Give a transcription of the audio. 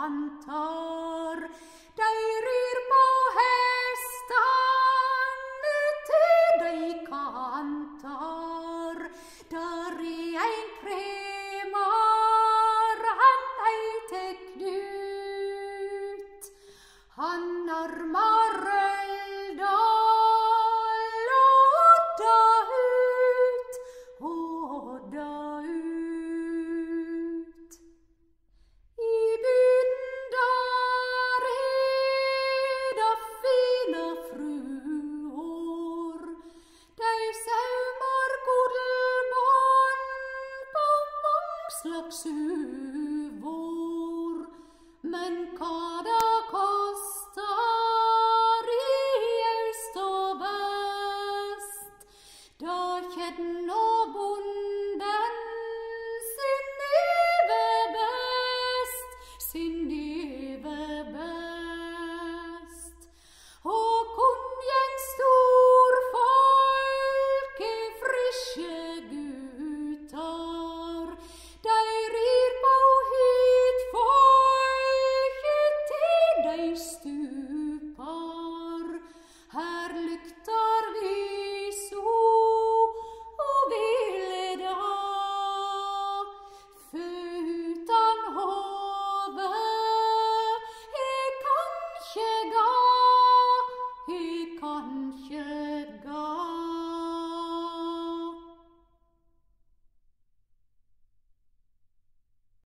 kantar, de rir på hestene til de kantar. Der ein kremar, han heiter Knut, han armar Røldal Odda ut. I byen der er det fine fruer, de saumar godelbånd på mange slags huvor. Men hva det kostar i øst og vest, da kjenner